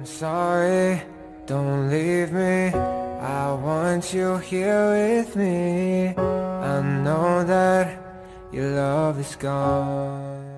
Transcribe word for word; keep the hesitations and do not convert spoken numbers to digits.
I'm sorry, don't leave me. I want you here with me. I know that your love is gone.